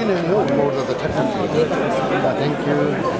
여기는 먹으러 더 착착. 땡큐.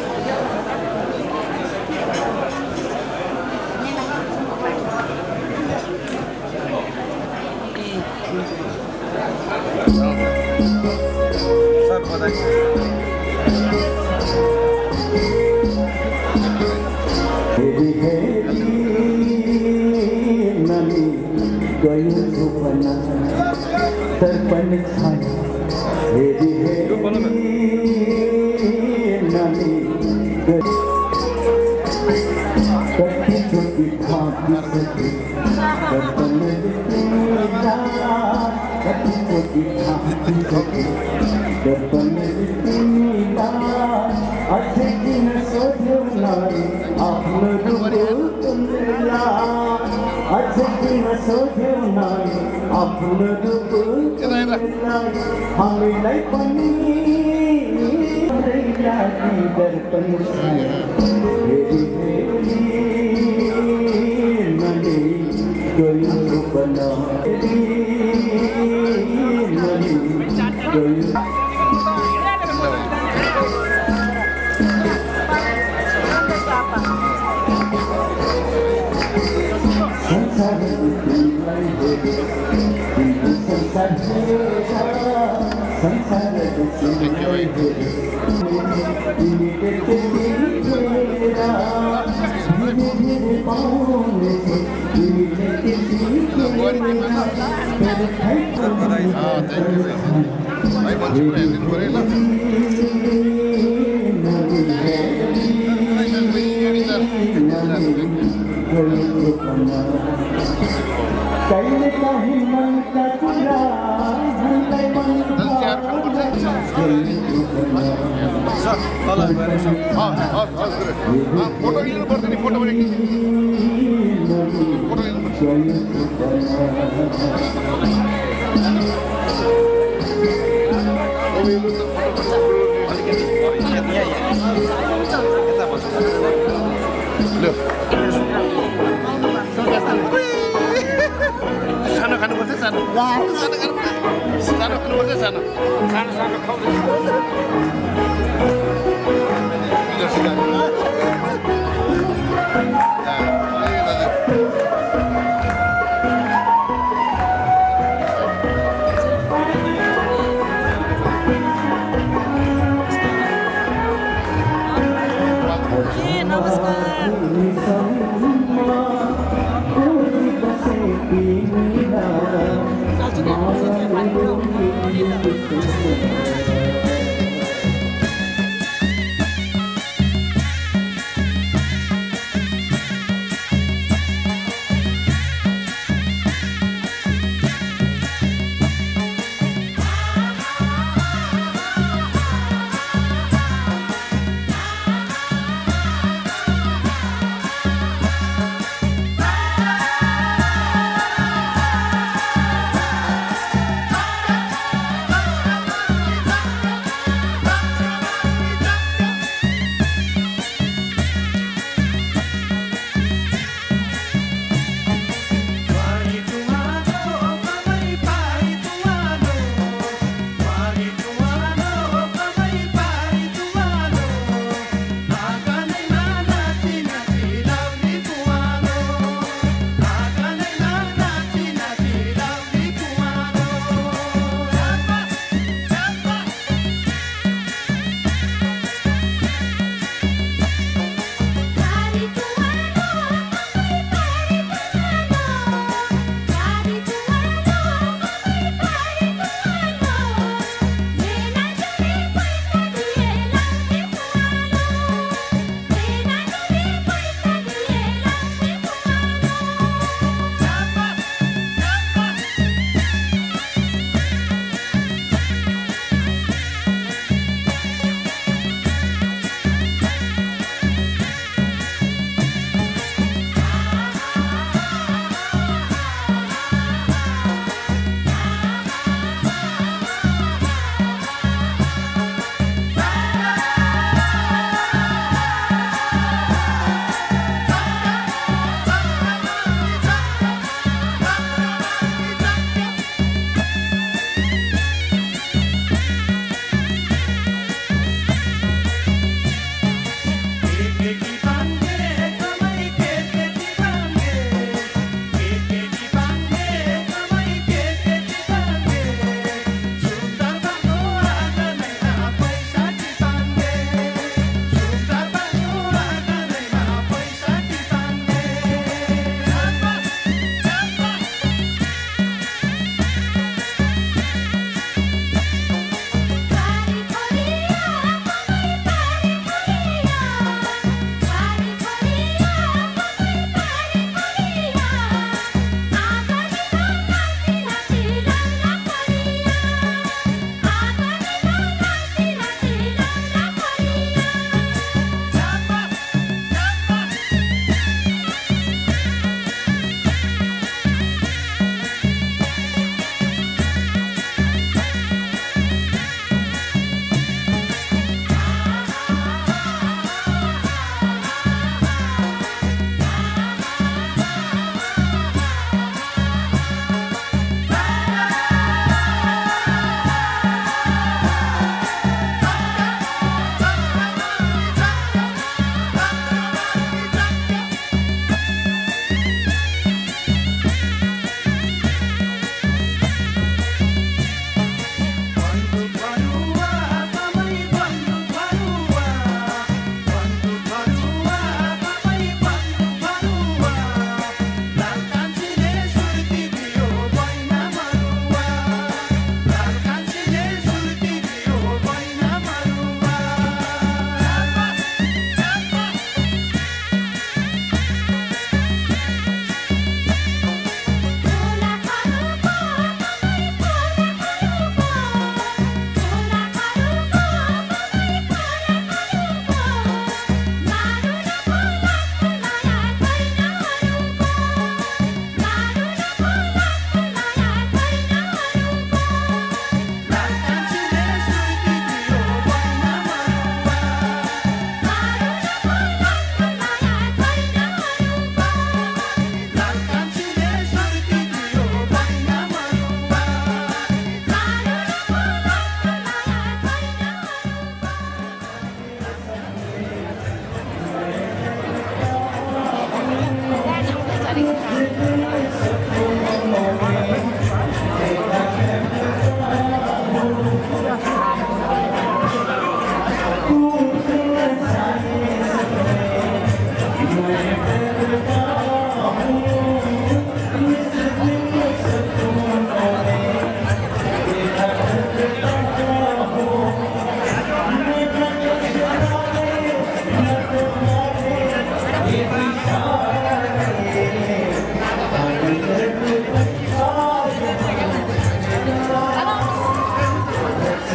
Photo लिनु पर्छ नि फोटो पनि फोटो लिनु पर्छ सानो खानुपर्छ सानो सानो खानुपर्छ सानो सानो सानो खाउँदै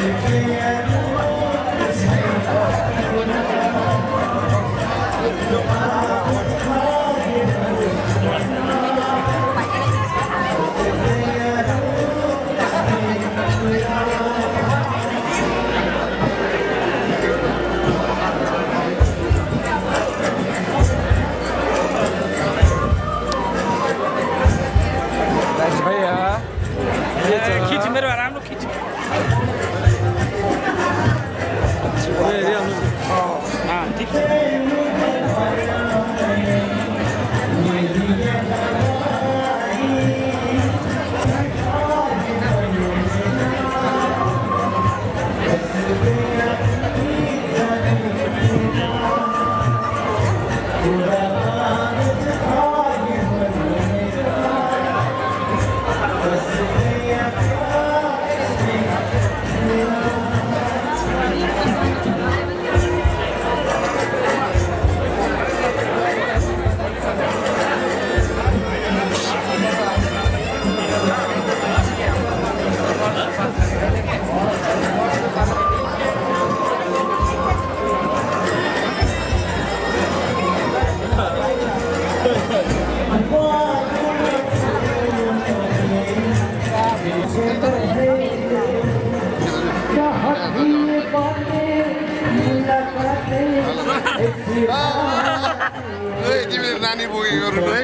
तिमीले नानी बोकी गर्नु है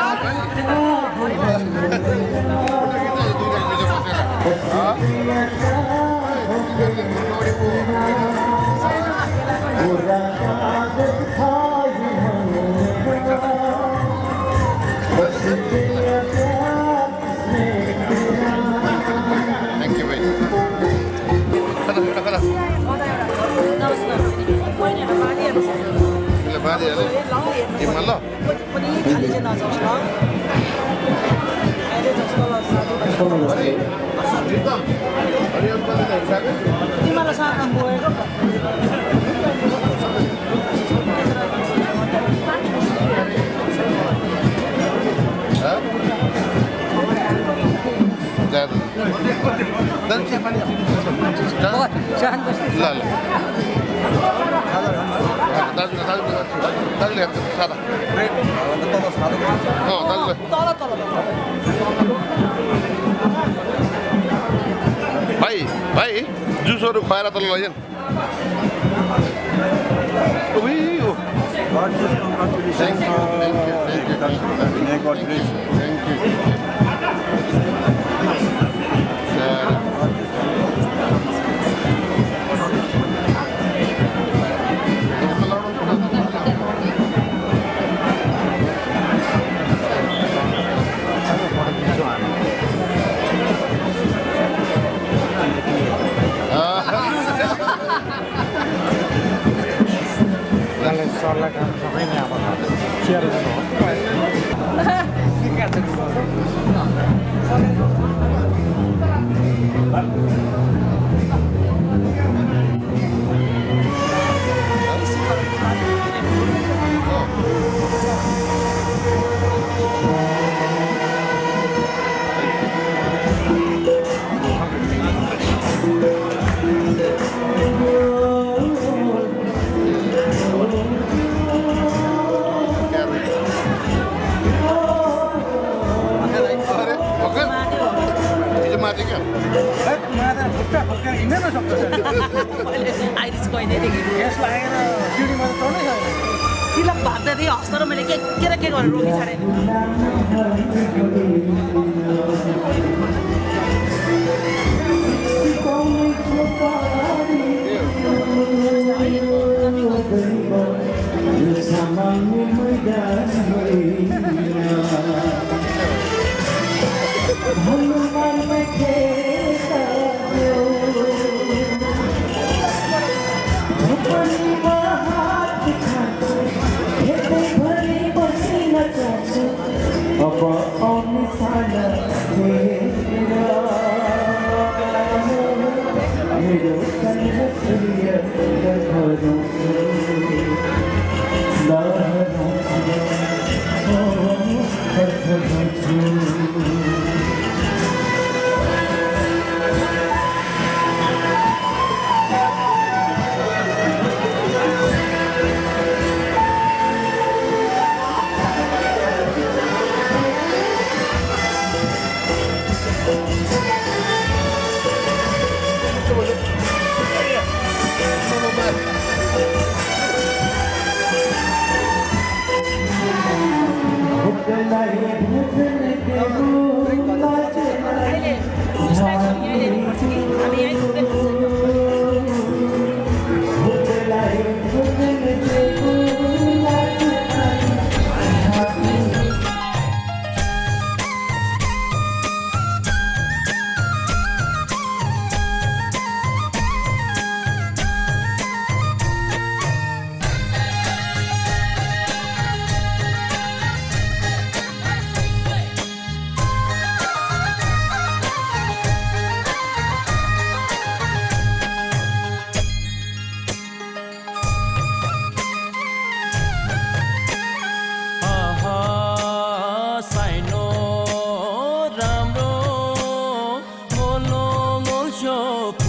भाइ जुसहरु खुवाएर तल लैजान सरलाई काम सबै नै अब चियर गर्नु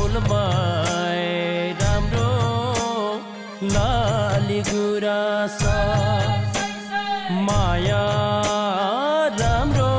फुलमाई राम्रो लाली गुराँस माया राम्रो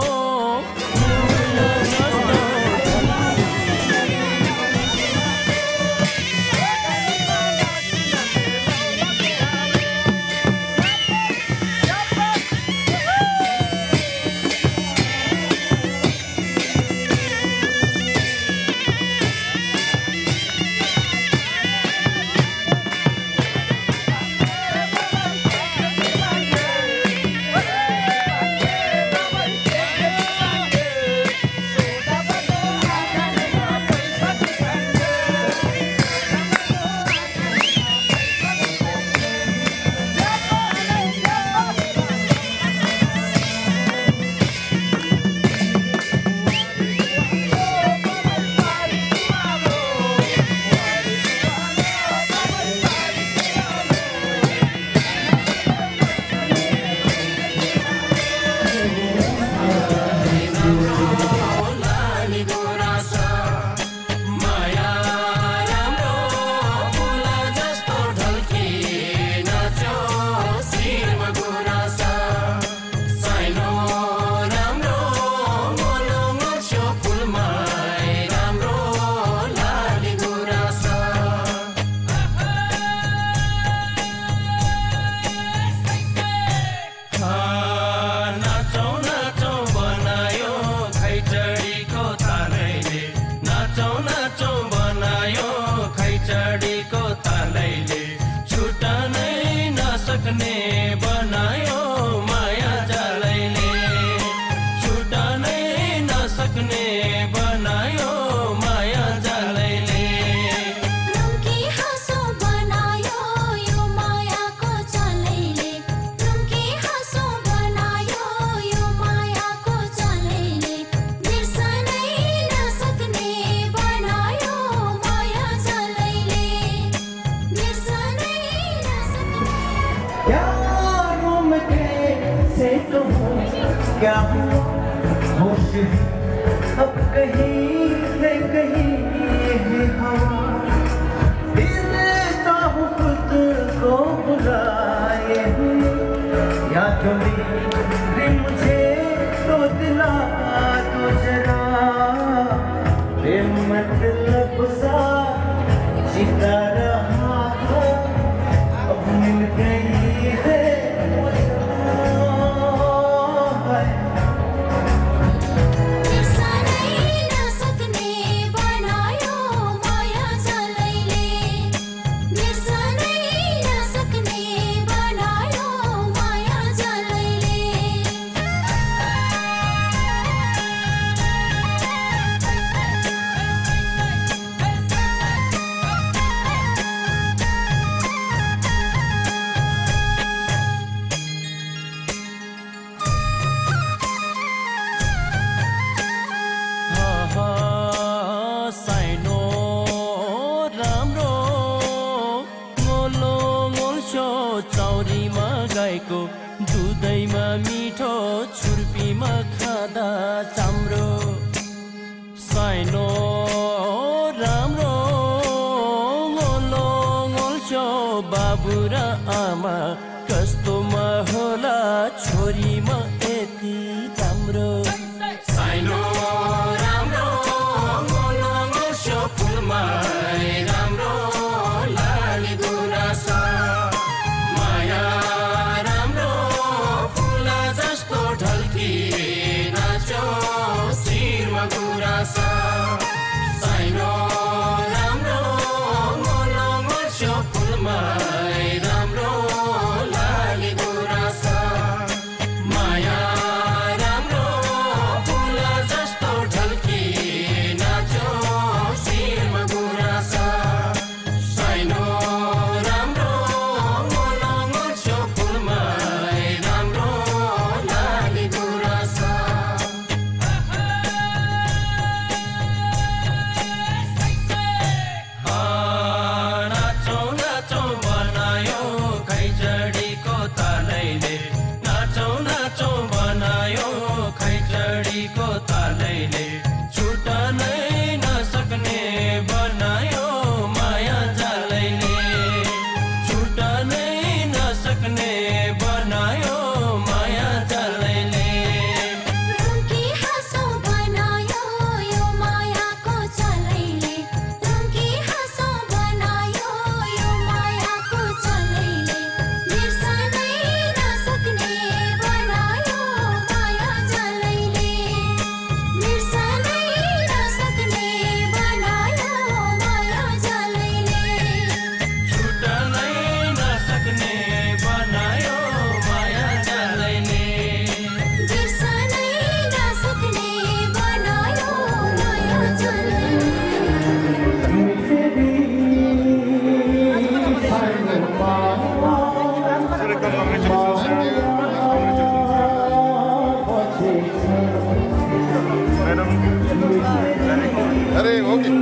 क्या होश अब कहीं से कहीं है हवा देता हूँ खुद को बुलाए या तुम्हें मुझे तो दिला दो जरा बेमतलब सा जीता रहा था अब मिल गई है दुधैमा मिठो छुर्पीमा खाँदा चाम्रो साइनो राम्रो गोलो गोल्छो बाबु र आमा कस्तोमा होला छोरीमा यति राम्रो साइनो राम्रो गोलो गोल्छो फुलमाई राम्रो लाली गुराँस साइनो राम्रो गोलो गोल्छो फुलमाई राम्रो अरे हो कि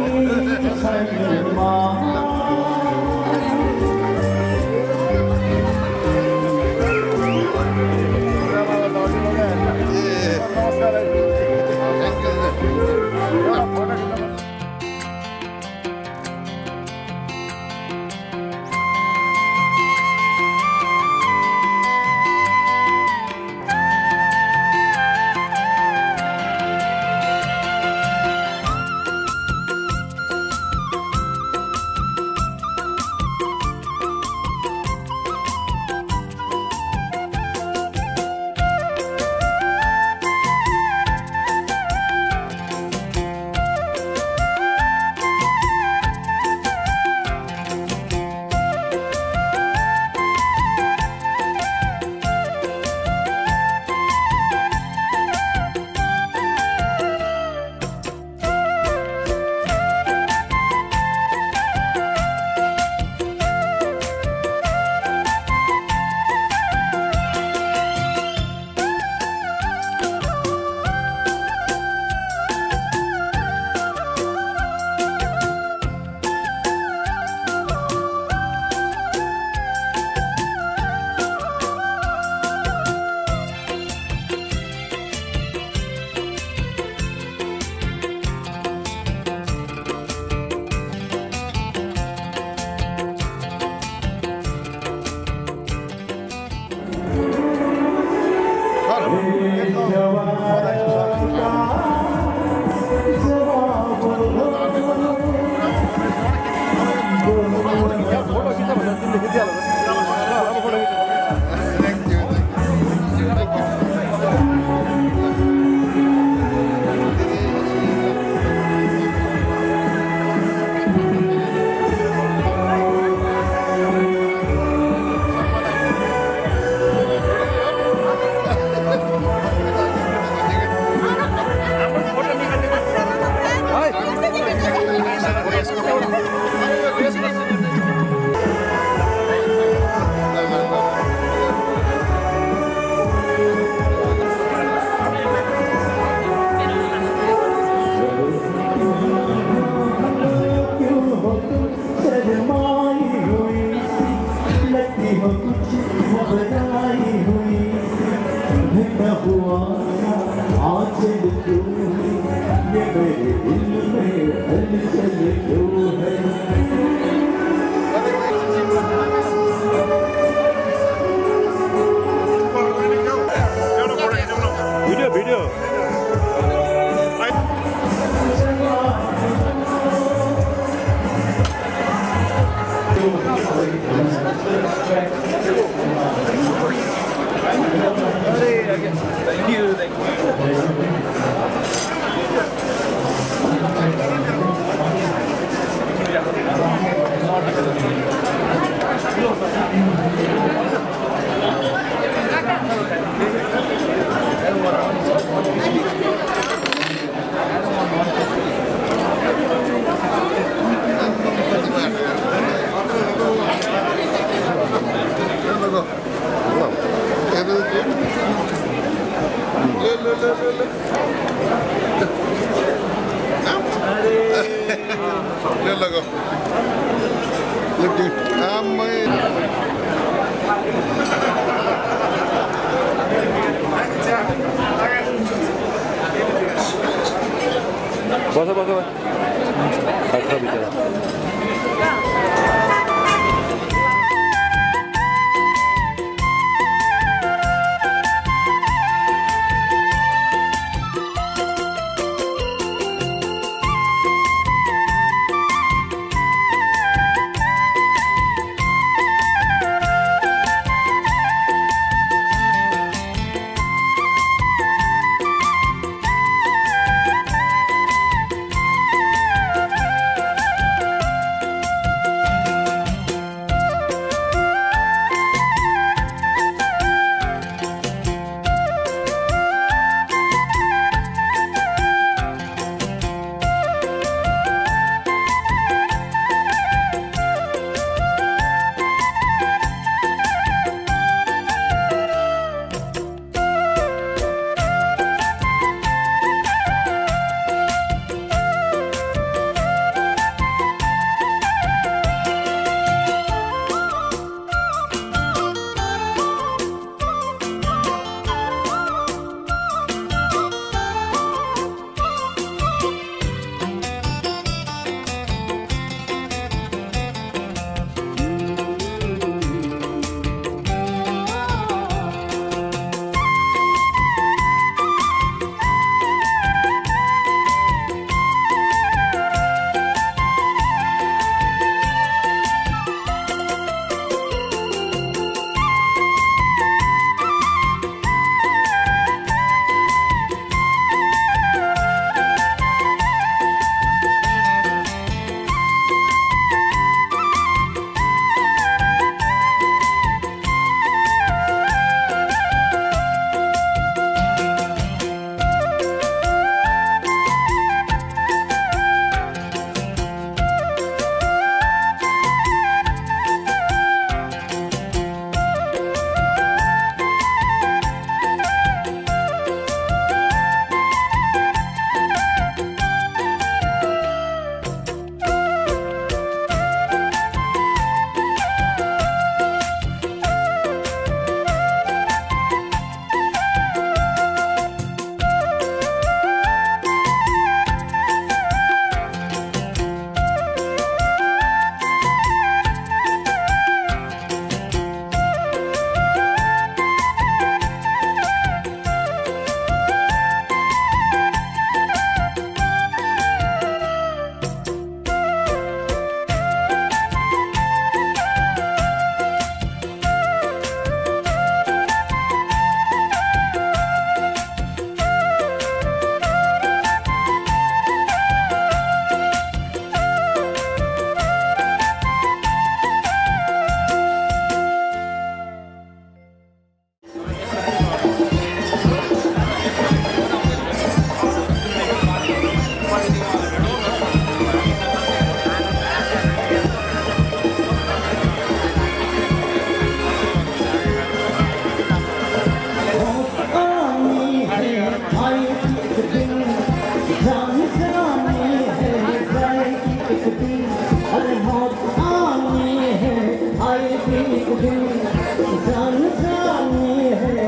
जान जानी है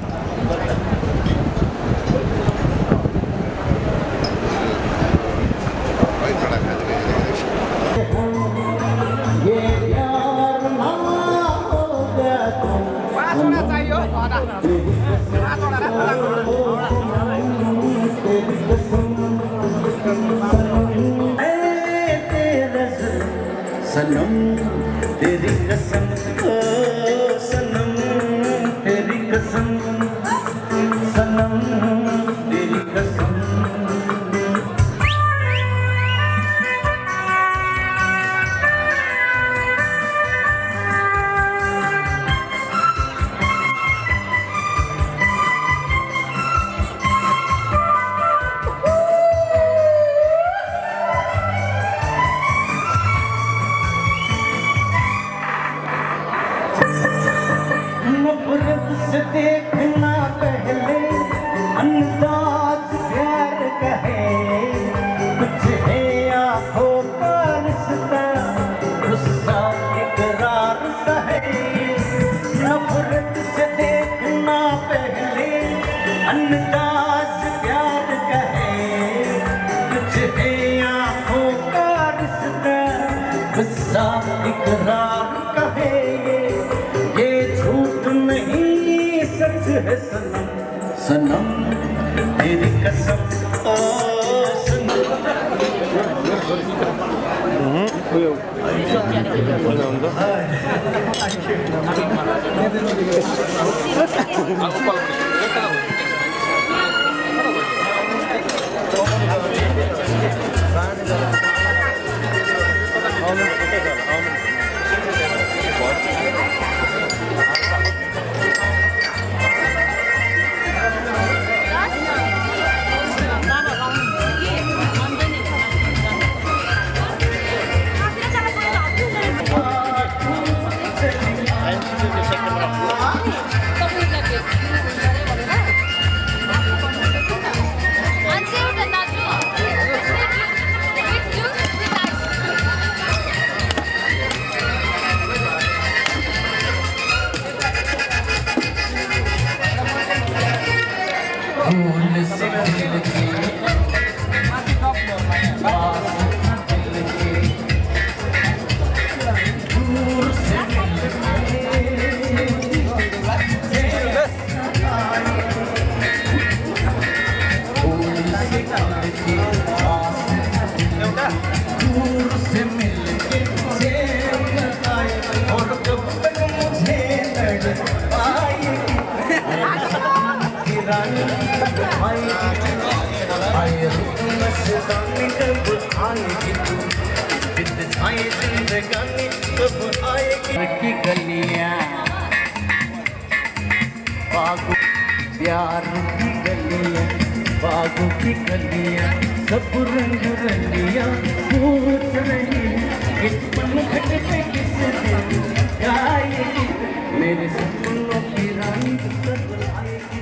ये प्यार ना होगा तो सनम तेरी कसम ओ सनम तेरी कसम सनम तेरी कसम नफरत से देखना पहले अंदाज प्यार का है कुछ है आँखों का रिश्ता गुस्सा इकरार सा है नफरत से देखना पहले अंदाज प्यार का है कुछ है आँखों का रिश्ता गुस्सा इकरार का है ये झूठ नहीं सच है सनम सनम तेरी कसम ओ सनम फूल से दिल की बात दिल की दूर से दूर से मिल के चैन आए और कब तक मुझे लड़ पाएगी रानी आएगी मस्तानी कब आएगी तू बित जाए जिंदगानी कब आएगी की गलियां बागों प्यार की गलियां बागों की गलियां सब रंग रंगियां पूछ रही किस पल घट पे किस दिन आएगी मेरे सपनों की रानी कब आएगी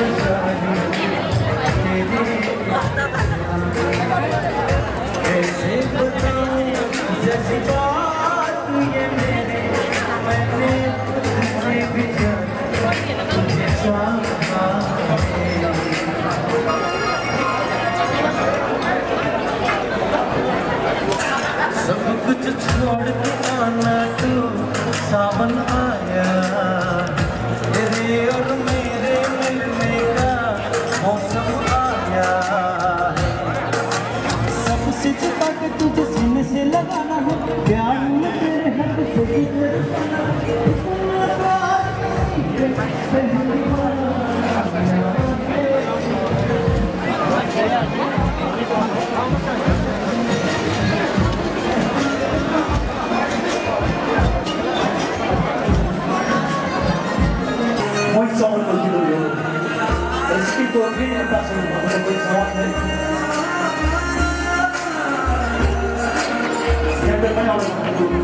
कैसे बताऊं जज्बात ये मेरे, मैंने तुझसे भी तुझे चाहा है। सब कुछ छोड़ के आना तू, सावन आया तेरे और मेरे मिलने का मौसम आया है। सबसे छुपा के तुझे सीने से लगाना है, प्यार में तेरे हाथ से Muito só no contigo eu. Esse que estou aqui não está sendo uma coisa sempre vai ao futuro.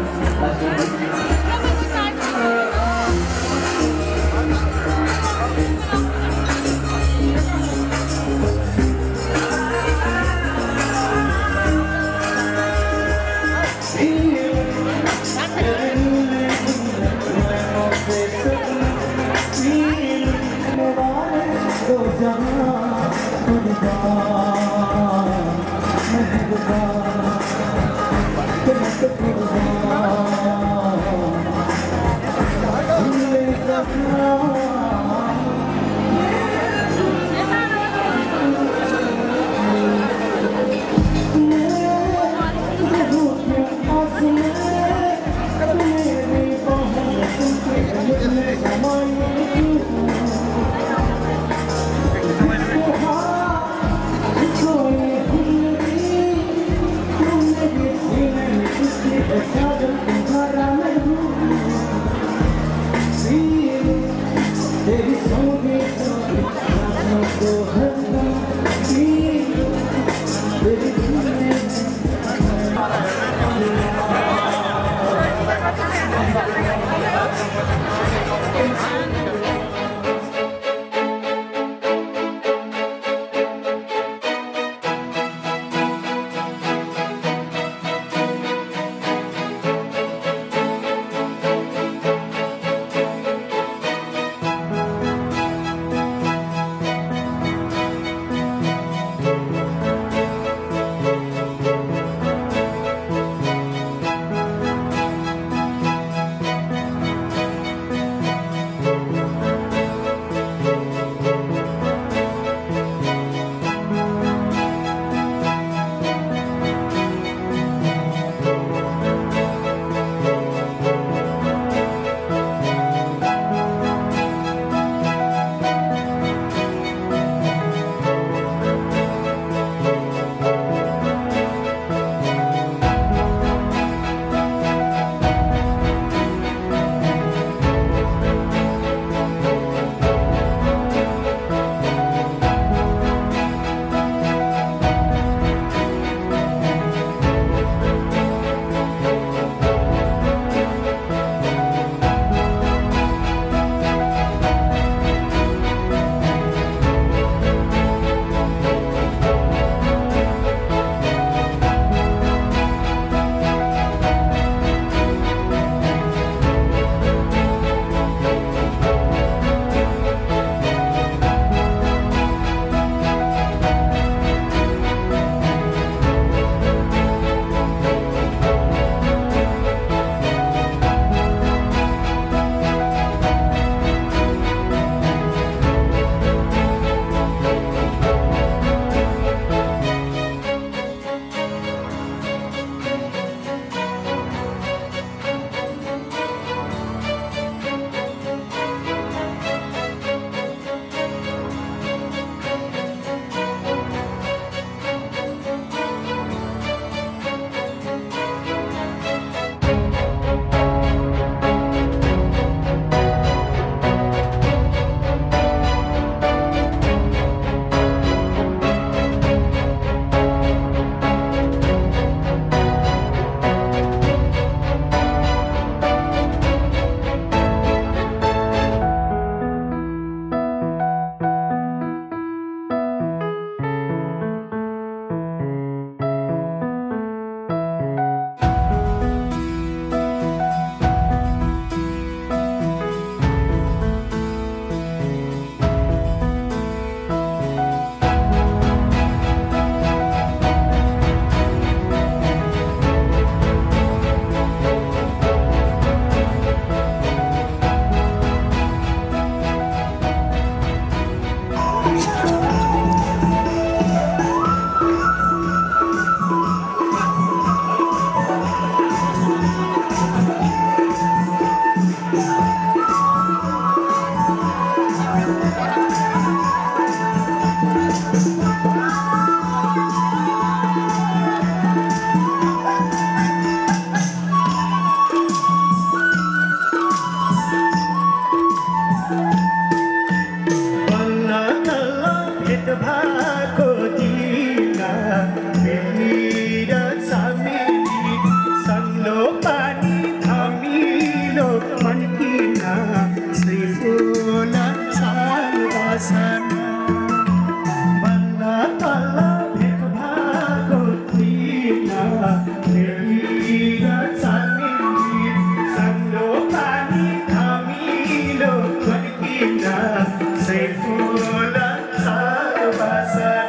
भएको दिन बेलिएर समेली सङ्लो पानी धमिलो मन्किन श्रीफुल छाल बसन बल्ल तल्ल भेट भएको दिन बेलिएर समेली सङ्लो पानी धमिलो मन्किन श्रीफुल छाल बसन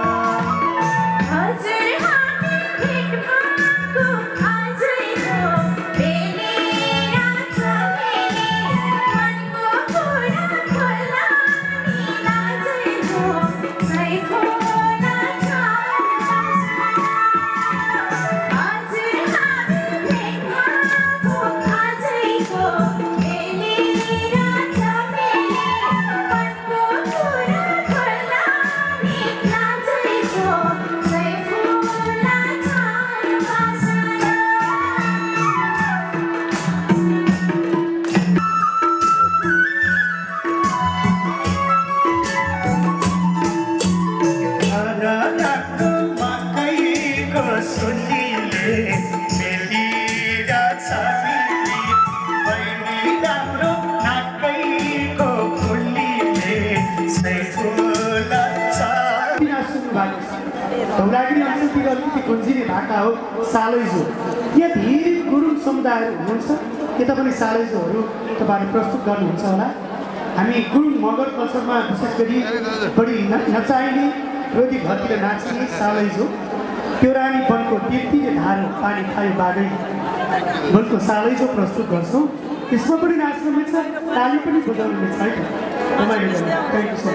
सालैजो यहाँ धेरै गुरुङ समुदायहरू हुनुहुन्छ यता पनि सालैजोहरू तपाईँहरूले प्रस्तुत गर्नुहुन्छ होला हामी गुरुङ मगर कल्चरमा विशेष गरी बढी नचाहिने रोटी घरतिर नाचिने सालैजो त्यो रानी वनको तीर्तिले धारो पानी खायो बागै वनको सालैजो प्रस्तुत गर्छौँ त्यसमा पनि नाच्न मिल्छ ताली पनि बजाउनु मिल्छ है तपाईँहरू थ्याङ्क यू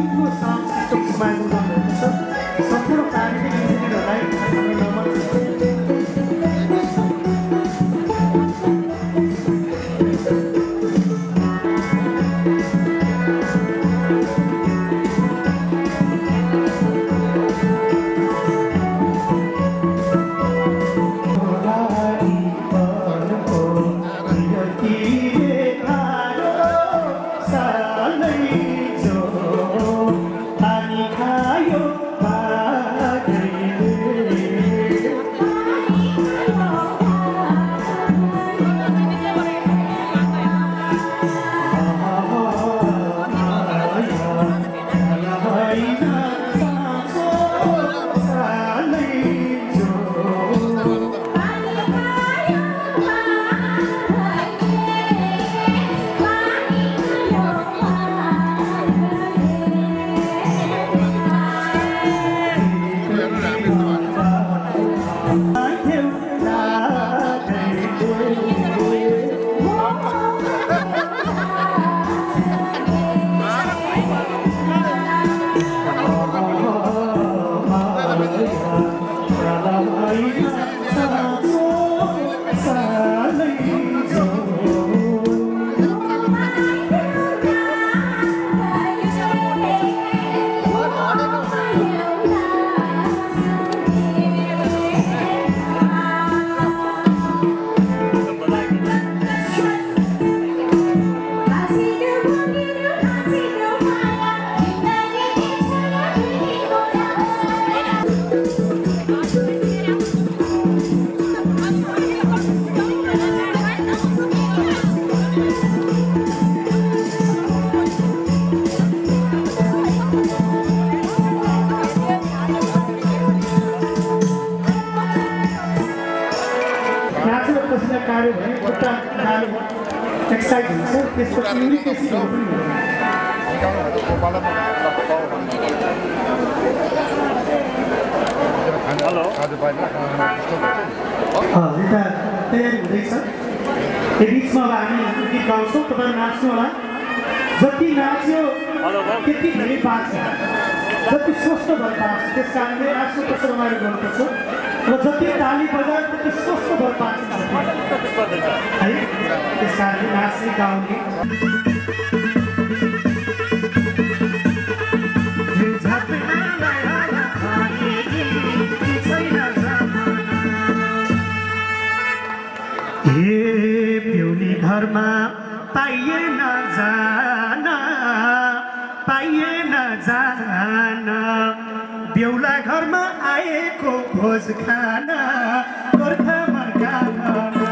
सर सम्पूर्ण कार्यक्रम इन्जिनियरहरूलाई तयारी हुँदैछ यो बिचमा अब हामी गीत गाउँछौँ तपाईँहरू नाच्नु होला जति नाच्यो त्यति धेरै पार्छ जति स्वस्थ भएर पार्छ त्यस कारणले नाच्नुपर्छ रमाइलो गर्नुपर्छ र जति ताली बजायो त्यति स्वस्थ भएर पार्छ है त्यस कारणले नाच्ने गाउने घरमा पाइएन जान पाइएन जान बेहुला घरमा आएको भोज खान गोर्खा मर्कामा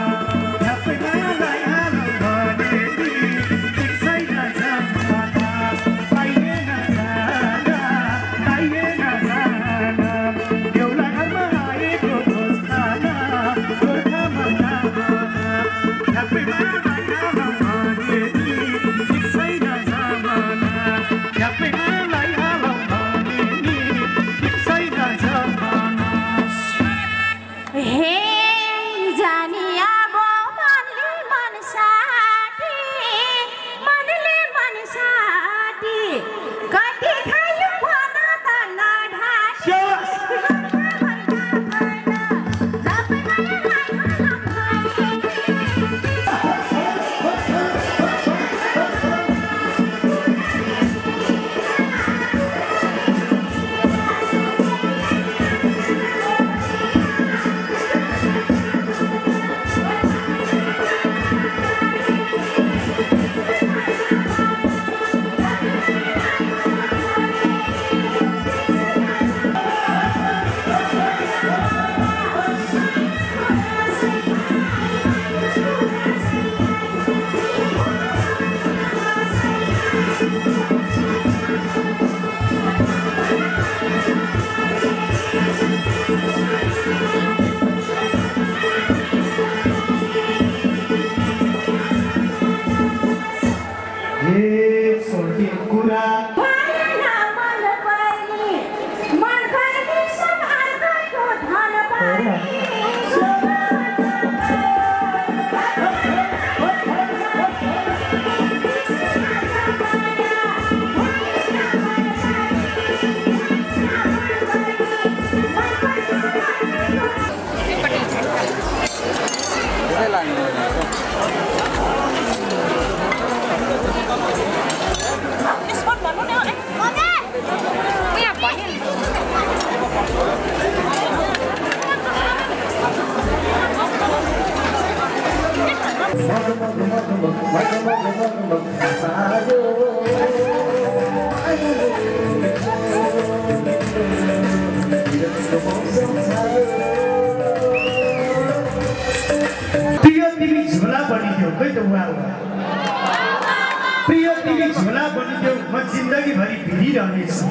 प्रिय तिमी झोला बनिदेऊ म जिन्दगीभरि भिडिरहनेछु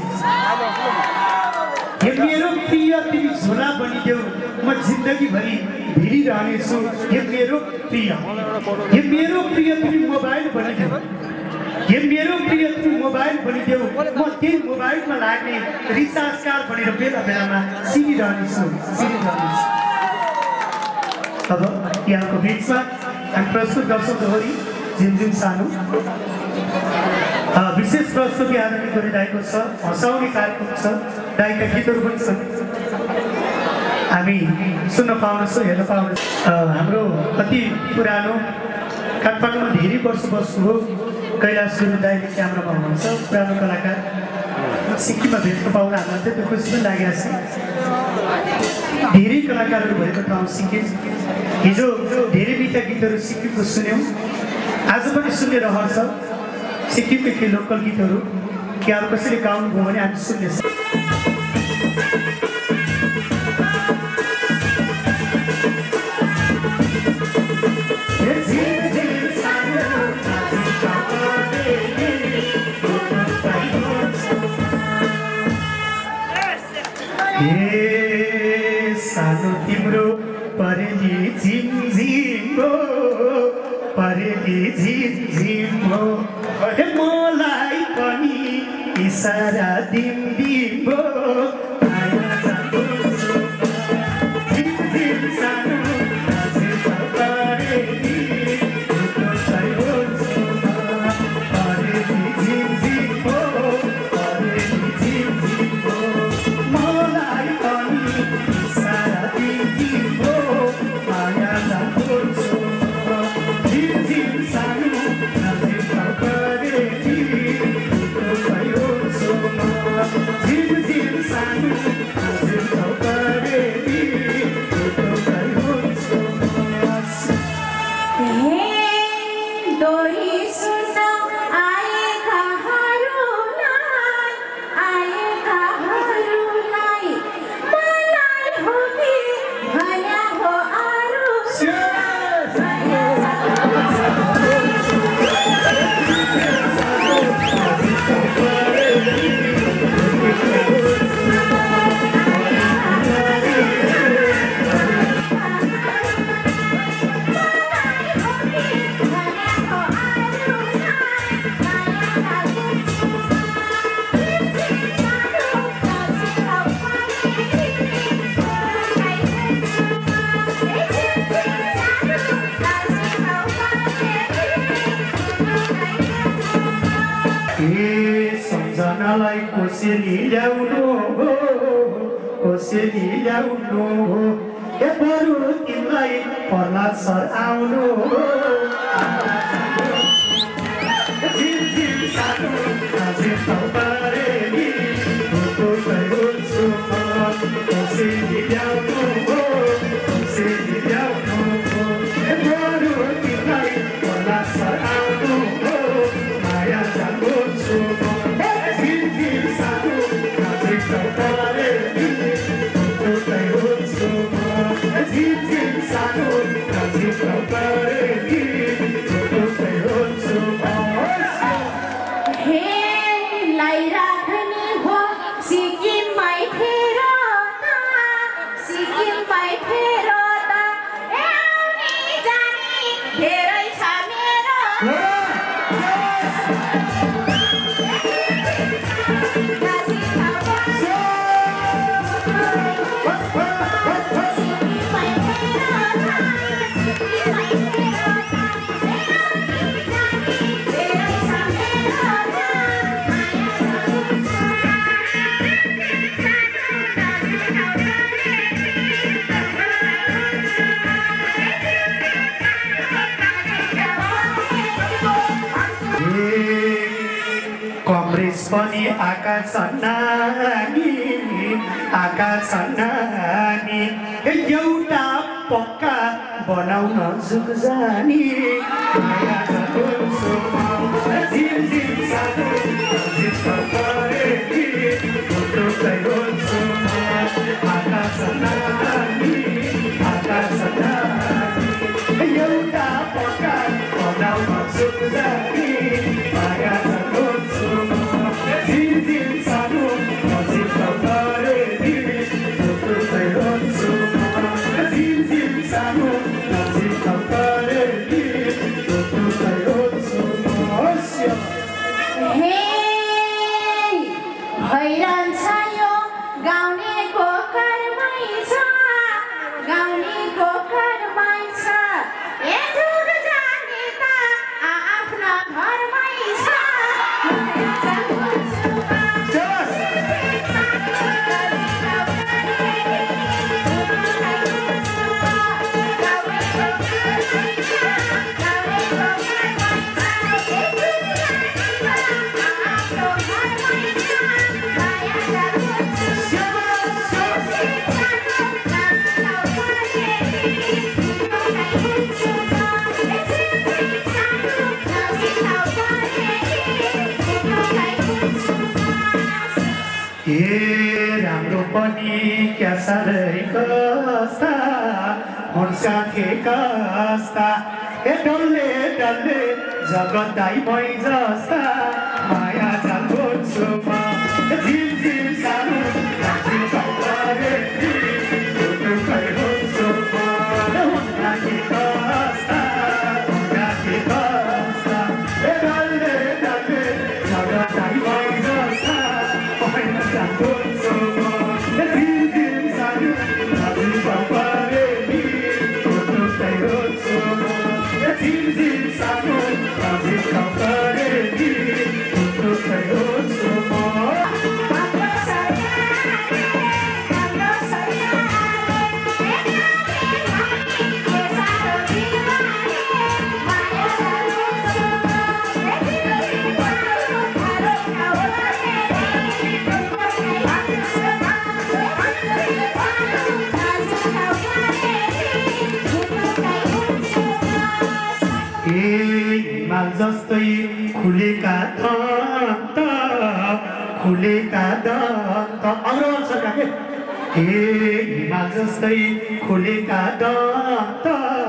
हे मेरो प्रिय तिमी झोला बनिदेऊ म जिन्दगीभरि भिडिरहनेछु हे मेरो प्रिय तिमी मोबाइल बनिदेऊ हे मेरो प्रिय तिमी मोबाइल बनिदेऊ म त्यही मोबाइलमा लाग्ने रिचार्ज कार्ड बनेर बेला बेलामा सिरिरहनेछु अब यहाँको बिचमा हामी प्रस्तुत गर्छौँ दोहोरी झिमझिम सानो विशेष प्रस्तुति आज गरिरहेको छ हँसाउने कार्यक्रम छ गायकका गीतहरू पनि छन् हामी सुन्न पाउनेछौँ हेर्न पाउनेछौँ हाम्रो अति पुरानो काठमाडौँमा धेरै वर्ष बस्नुभयो कैलाश गुरुङ दाइले क्यामेरामा हुनुहुन्छ पुरानो कलाकार सिक्किममा भेट्न पाउन हामीलाई त्यो खुसी पनि लागेको छ धेरै कलाकारहरू भएको ठाउँ सिक्किम हिजो धेरै मिठा गीतहरू सिक्किमको सुन्यौँ आज पनि सुन्ने रहर छ सिक्किमको केही लोकल गीतहरू कि अब कसरी गाउनुभयो भने हामी सुन्नेछौँ सानो तिम्रो परेली झिमझिमो परेली झिमझिमो मलाई पनि इसारा दिम्बिमो आया जाको झिमझिम सानो परेली परेली झिमझिमो परेली झिमझिमो मलाई पनि इसारा दिम्बिमो आया जाको झिमझिम सानो परेली झिमझिम सानो सम्झनालाई कोसेली ल्याउनु हो कोसेली ल्याउनु हो ए बरु तिमीलाई प्रहलाद सर आउनु हो झिमझिम सानो नाचे तौबारेली भोकै हुन्छु म कोसेली ल्याउनु हो कोसेली ल्याउनु हो ए बरु तिमीलाई प्रहलाद सर आउनु हो माया जान्छु म झिमझिम सानो नाचे तौबारेली भोकै हुन्छु म झिमझिम सानो नाचे तौबारेली भोकै हुन्छु म पनि आकाश नानी एउटा पक्का बनाउन जुग जानी माया जान्छु म झिमझिम सानो झिमझिम परेली भोकै हुन्छु म आकाश नानी एउटा पक्का बनाउन जुग जानी माया जान्छु म झिमझिम सानो झिमझिम परेली भोकै हुन्छु म झिमझिम सानो झिमझिम परेली भोकै हुन्छु म भइरहन्छ यो गाउनेको घरमै छ गाउनेको घरमै छ ए जुग जाने त आफ्ना घरमै छ राम्रो पनि क्या साह्रै कस्ता मन साथी कस्ता ए डल्ले डल्ले जगतै मै जस्ता माया जान्छु म झिमझिम सानो झिमझिम परेली भोकै हुन्छु म साथी कस्ता ए डल्ले डल्ले जगतै मै जस्ता झिमझिम सानो झिमझिम परेली भोकै हुन्छु म झिमझिम सानो झिमझिम परेली भोकै हुन्छु म हिमाल जस्तै खुलेका दन्त अग्रवाल सरकार हिमाल जस्तै खुलेका दन्त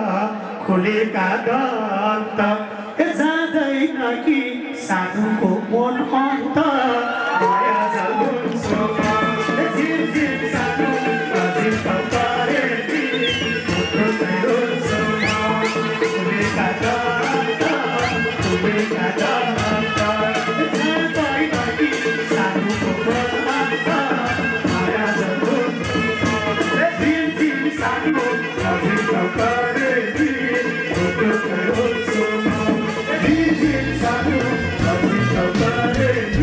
जाँदैन कि सानोको मन अन्त माया जान्छु म झिमझिम सानो झिमझिम परेली भोकै हुन्छु म खुलेका दन्त जाँदैन कि सानोको मन अन्त माया जान्छु झिमझिम सानो झिमझिम परेली भोकै हुन्छु म झिमझिम सानो झिमझिम परेली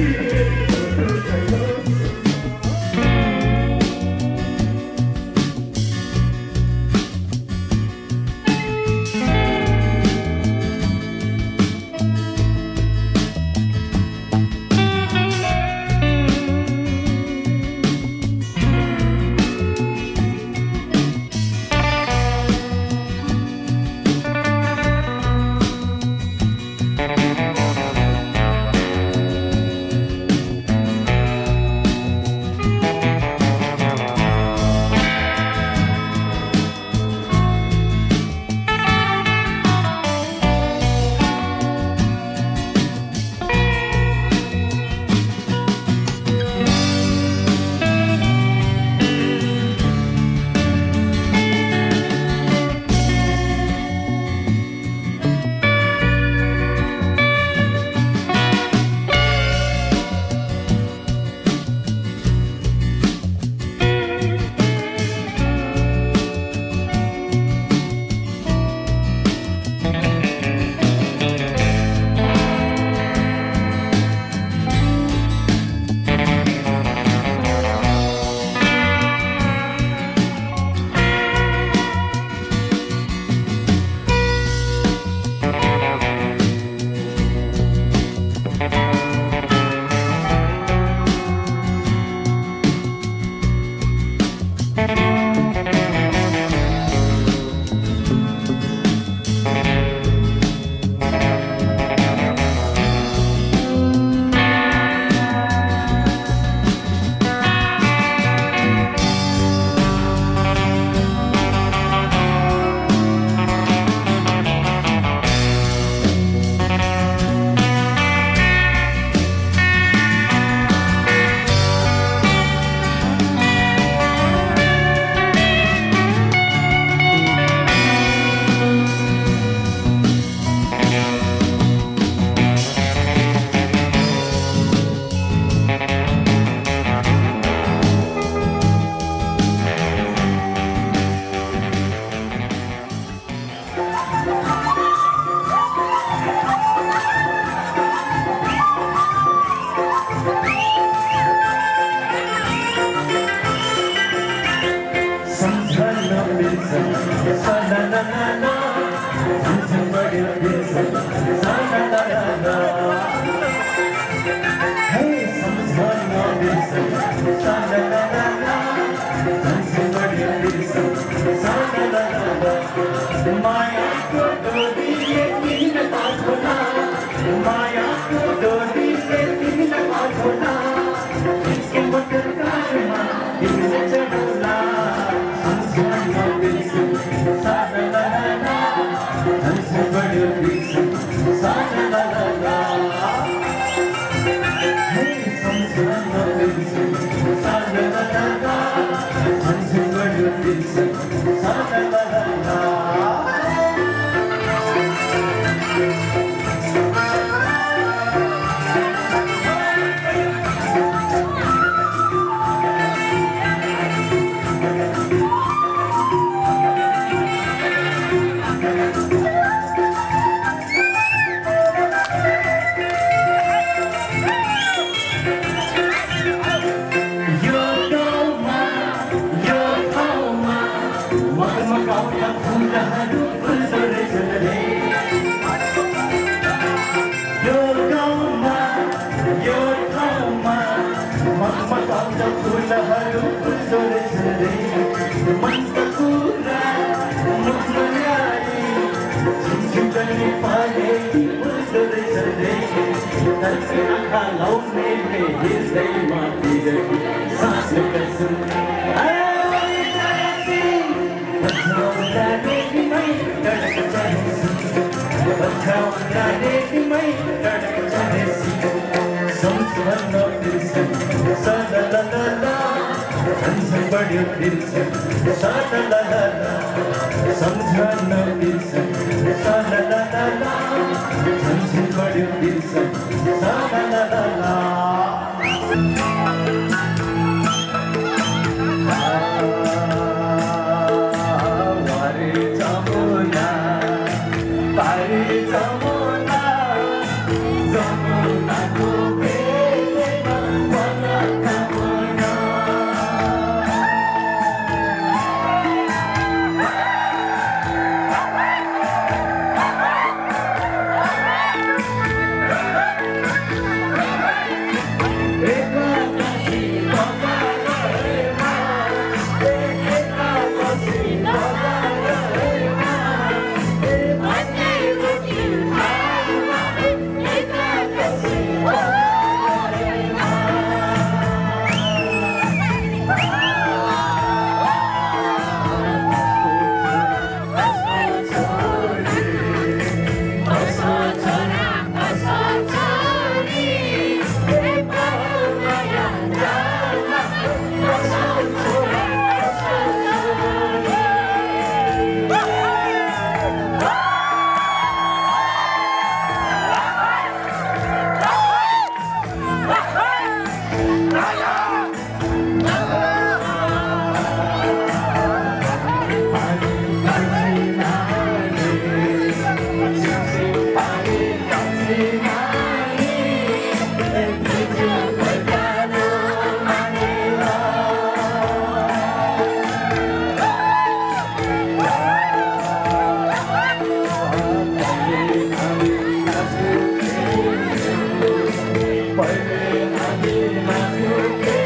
Bye.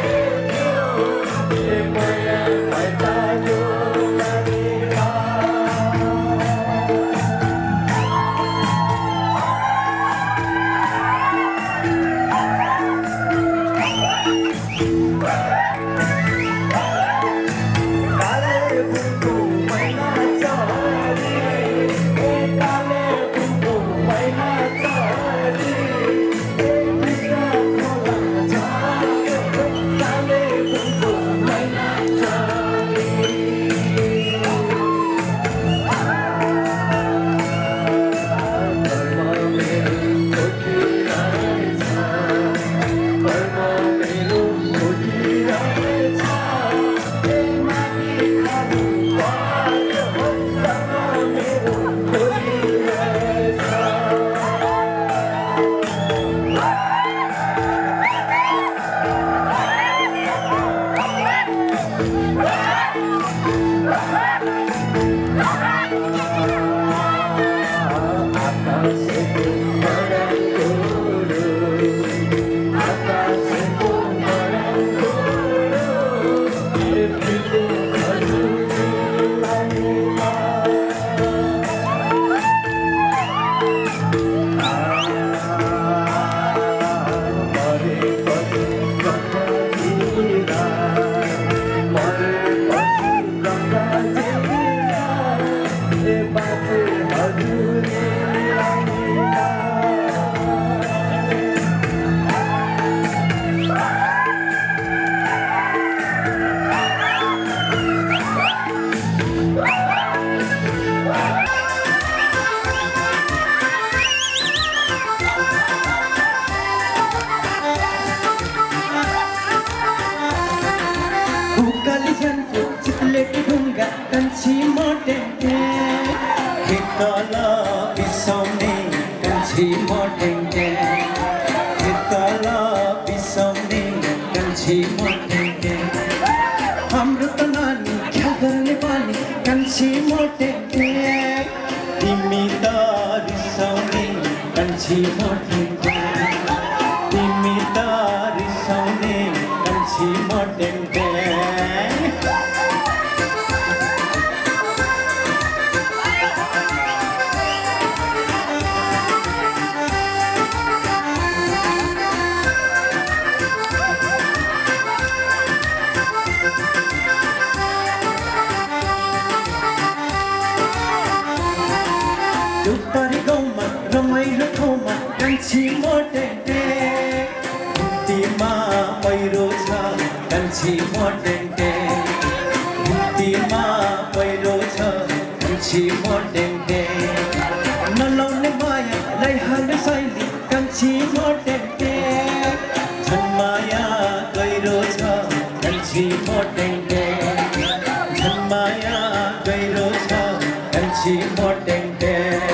कान्छी मोटेङ्गे तल बिसाउने कान्छी मोटेङ्गे हाम्रो त नानी क्या गर्ने बानी कान्छी मोटेङ्गे तिमी त रिसाउने कान्छी मोटेङ्गे तिमी त रिसाउने कान्छी मोटेङ्गे रमाइलो ठाउँमा कान्छी मोटेङ्गे भित्तीमा पहिरो छ कान्छी मोटेङ्गे भित्तीमा पहिरो छ कान्छी मोटेङ्गे नलाउने माया लैहाल्यो शैली कान्छी मोटेङ्गे झन् माया गहिरो छ कान्छी मोटेङ्गे झन् माया गहिरो छ कान्छी मोटेङ्गे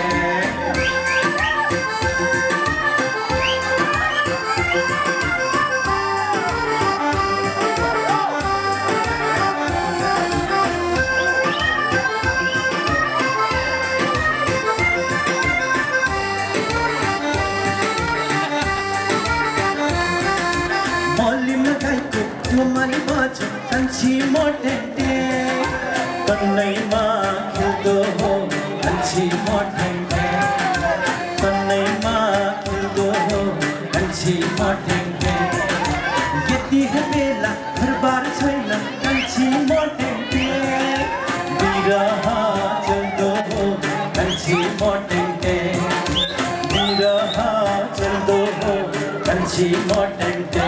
मनी बाँचो कान्छी मोटेङ्गे कन्नैमा खेल्दो हो कान्छी मोटेङ्गे कन्नैमा खेल्दो हो कान्छी मोटेङ्गे यति बेला घरबार छैन कान्छी मोटेङ्गे बिरह चल्दो हो कान्छी मोटेङ्गे बिरह चल्दो हो कान्छी मोटेङ्गे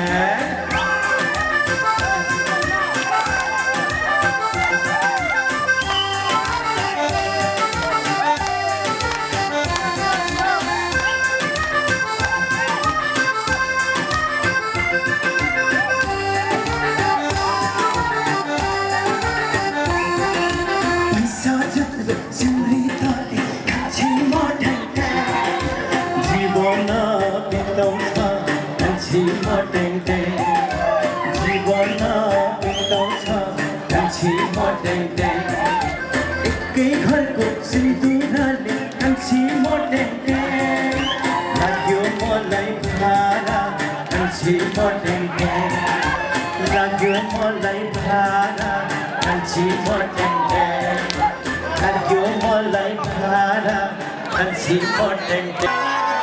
एकै घरको सिन्दुराले कान्छी मोटेङ्गे लाग्यो मलाई भारा कान्छी मोटेङ्गे लाग्यो मलाई भारा कान्छी मोटेङ्गे लाग्यो मलाई भारा कान्छी मोटेङ्गे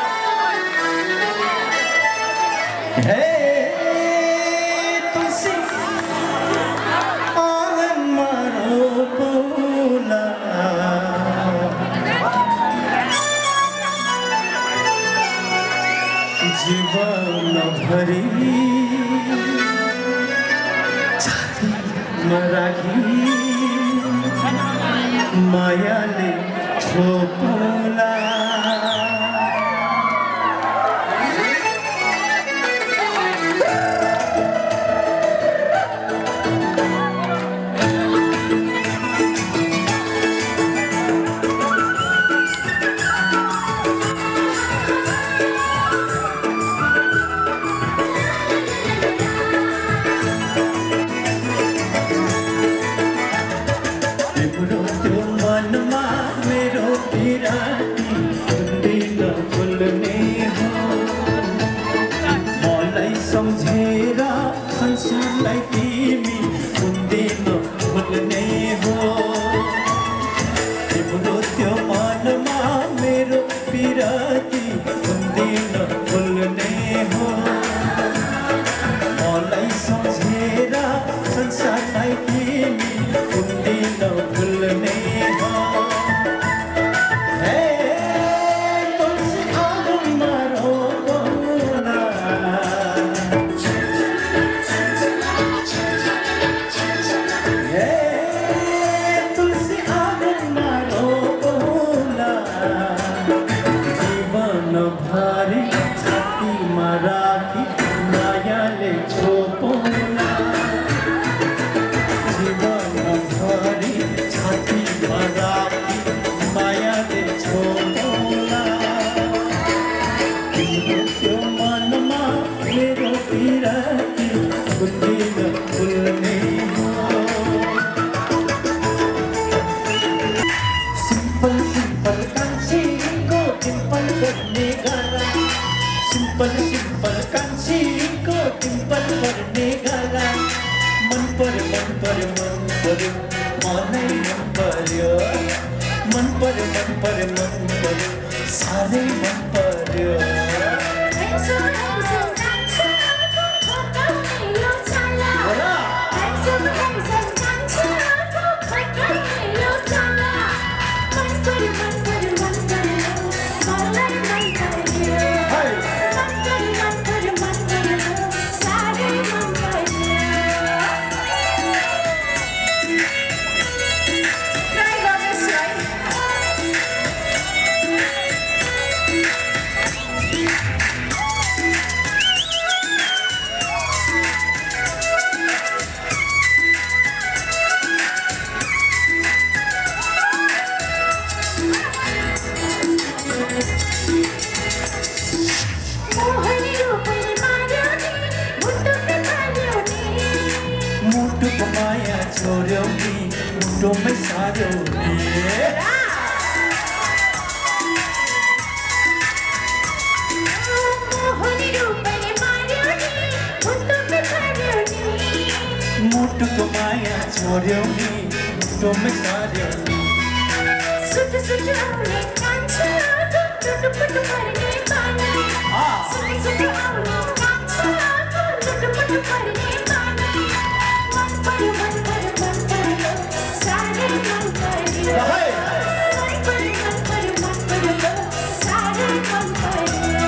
हे जीवन भरी छातीमा राखी मायाले छोपोला सम्झेर संसारलाई तिमी हुँदैन भुल्ने हो तिम्रो त्यो मनमा मेरो पिरती हुँदैन भुल्ने हो मलाई सम्झेर संसारलाई तिमी हुँदैन भुल्ने हो कुन्दिन फुल्ने सिम्पल सिम्पल कान्छीको टिम्पल गर्ने गाला सिम्पल सिम्पल कान्छीको टिम्पल गर्ने गाला मन पर्यो मन पर्यो मन पर्यो मनै मन पर्यो मन पर्यो मन पर्यो मन पर्यो साह्रै मन पर्यो मुटुको माया छोड्यौ नि मुटुमै सार्यौ नि मुटुको माया छोड्यौ नि मुटुमै सार्यौ नि सुटु सुटु आउने कान्छाको टुटुपुटु पर्ने पानी सुटु सुटु आउने कान्छाको टुटुपुटु पर्ने पानी मन पर्यो मन पर्यो मन पर्यो साह्रै मन पर्यो मन पर्यो मन पर्यो मन पर्यो साह्रै मन पर्यो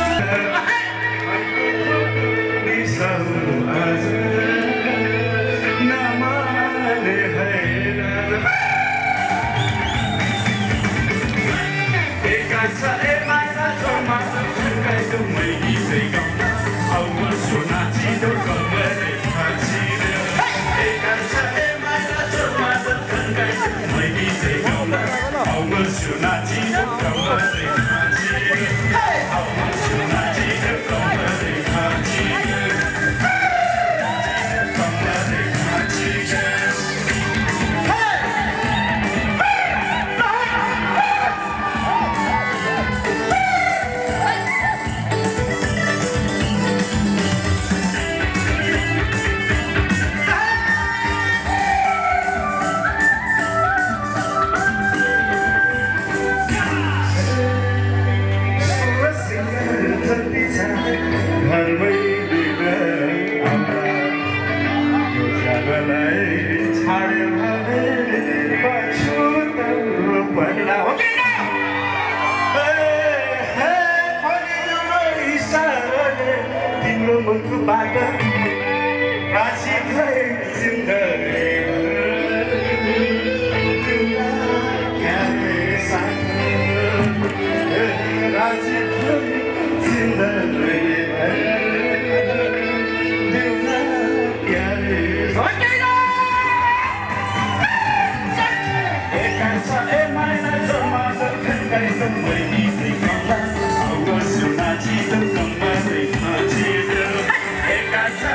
Casa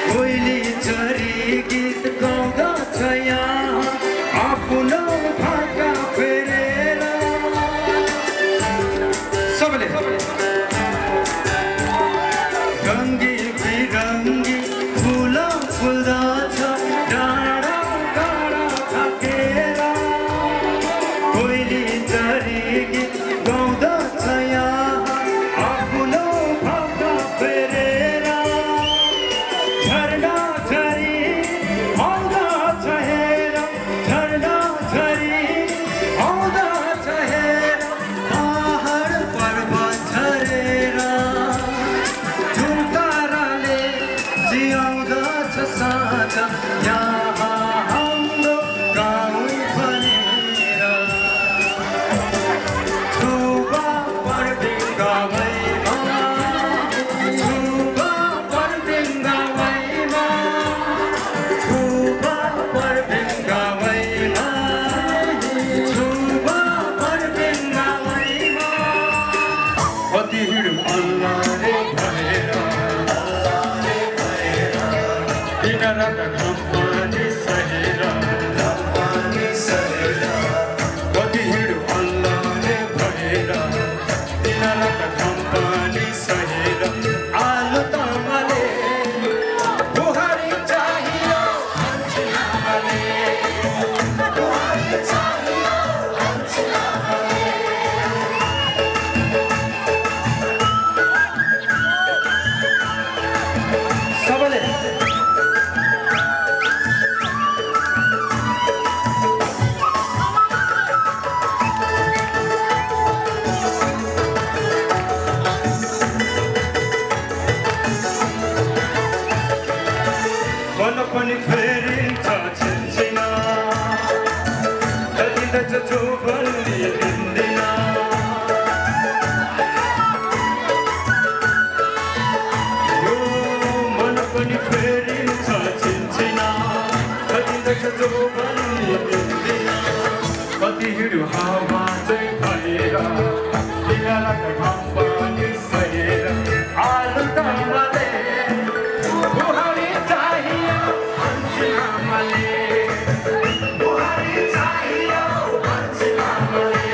कोइली चरी गीत गाउँदछ यहाँ आफ्नो भाका फेरेर सबले रङ्गी बिरङ्गी फुल फुल्दछ डाँडा काँडा थाकेर कोइली चरी गीत गाउँदछ यहाँ आफ्नो भाका फेरेर झरना झरी आउँदछ हेर झरना झरी आउँदछ हेर पहाड पर्वत झरेर झुम्काराले जियाउँदछ साँझ यहाँ हाम्रो गाउँ भनेर छुबा पर्दिङ गावैमा छुबा पर्दिङ गावैमा छुबा पर्दिङ गावैमा छुबा पर्दिङ गावैमा कति हिँडौँ अल्लाहले भनेर दिन रात घामपानी सहेर कति हिँडौँ अल्लाहले भनेर दिन रात घामपानी सहेर आलु तामाले बुहारी चाहियो मान्छे आमाले बुहारी चाहियो मान्छे आमाले सबले मन पनि फेरिन्छ छिनछिना कतिँदैछ चोबल्ली दिन्दिन यो मन पनि फेरिन्छ छिनछिना कतिँदैछ चोबल्ली दिन्दिन कति हिँड्यो हावा चाहिँ भएर दिनरात घाम पनि सहेर आलु तामाले बुहारी चाहियो मान्छे आमाले बुहारी चाहियो मान्छे आमाले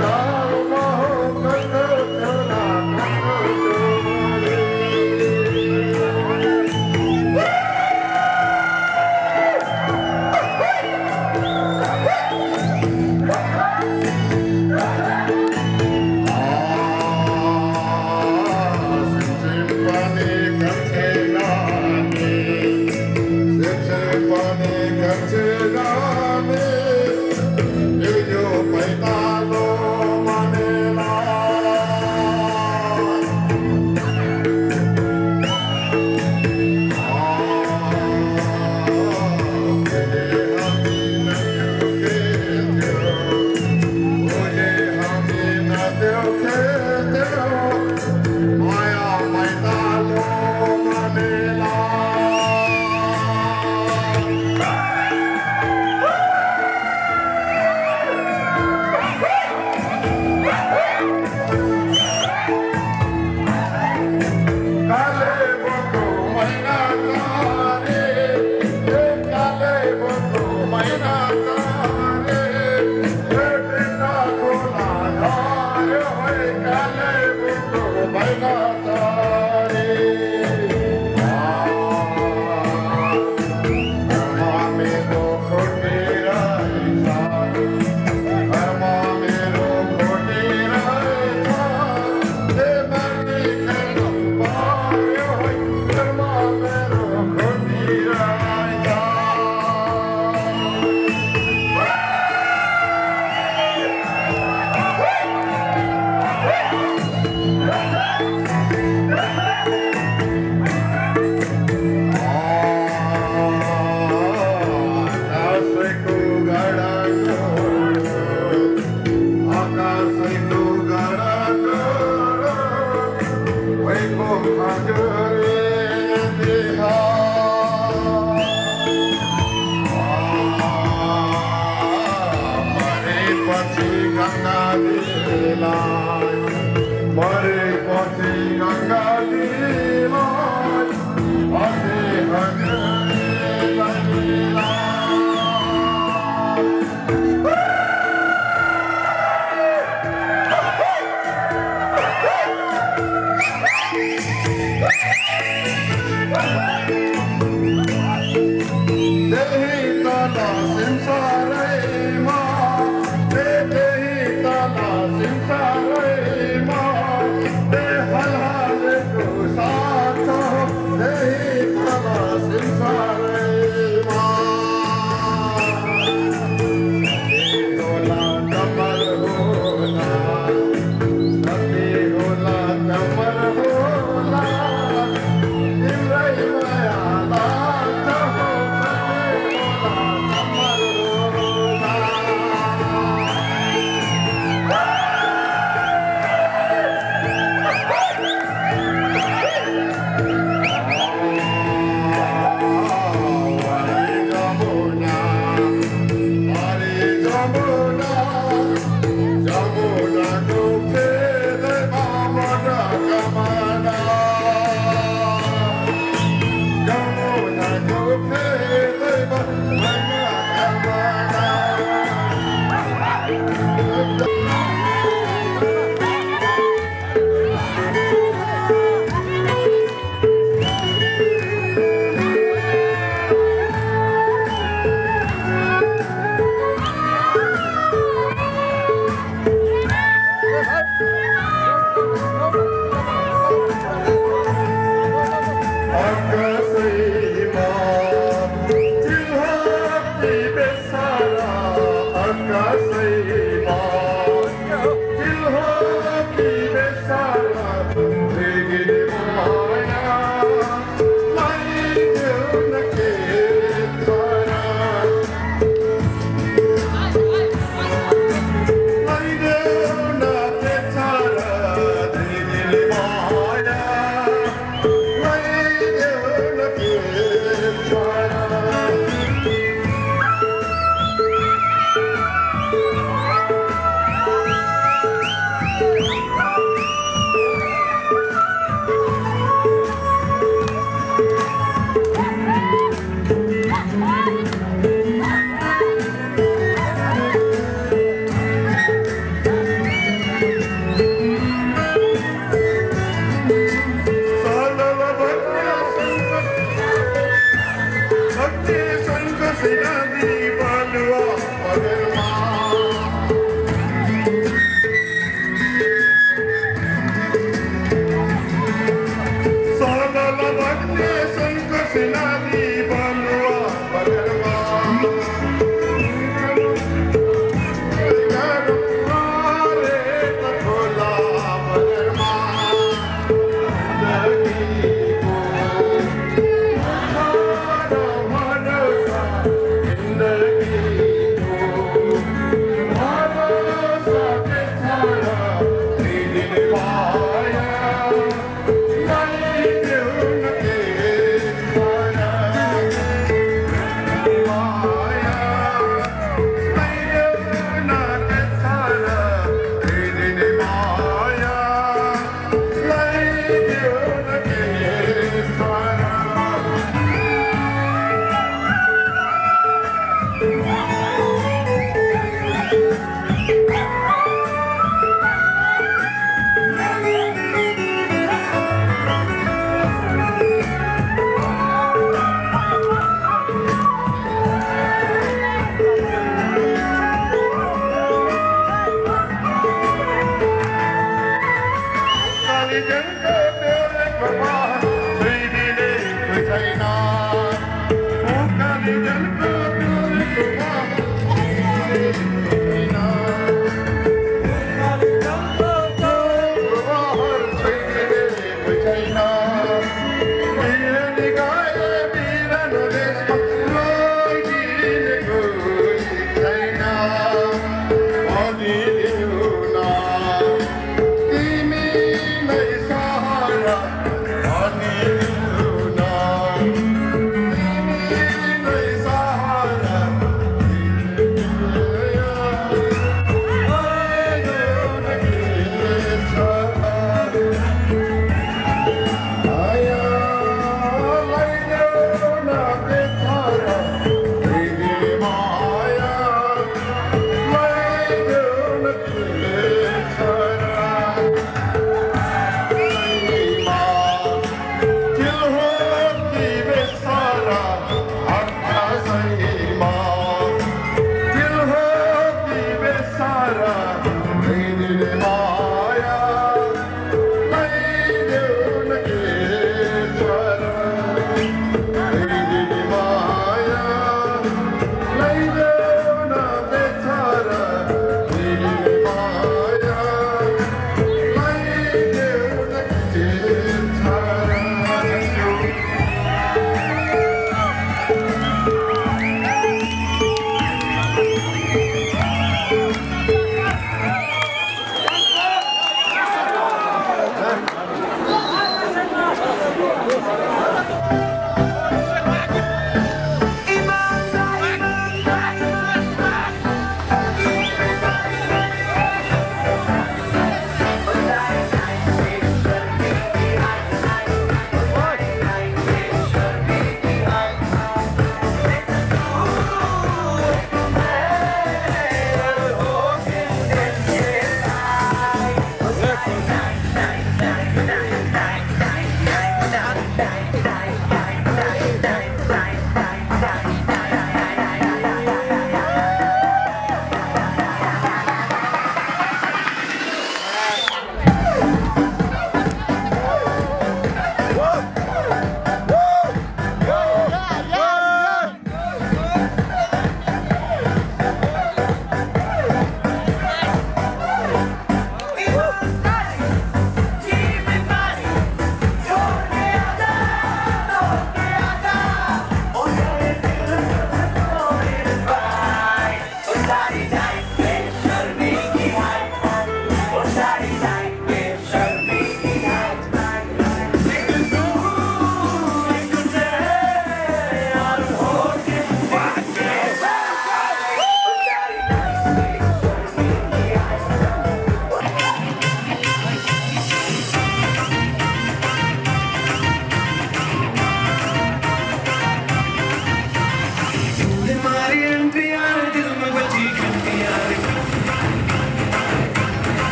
Hal hal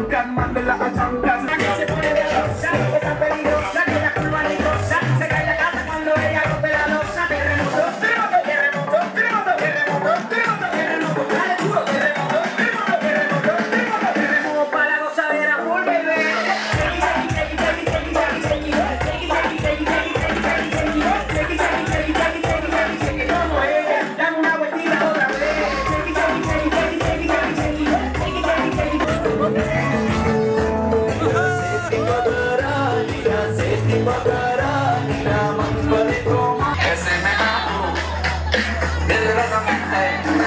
Duncan, mándela a Duncan. Se pone de rosa, es tan peligrosa que la curva nigrosa se cae la casa cuando ella rompe la losa. Terremoto, terremoto, terremoto, terremoto, terremoto, terremoto, terremoto, dale duro, terremoto, terremoto, terremoto, terremoto, terremoto para la gozadera, full baby. Dame una vueltita otra vez. Ese me mató, desgraciadamente.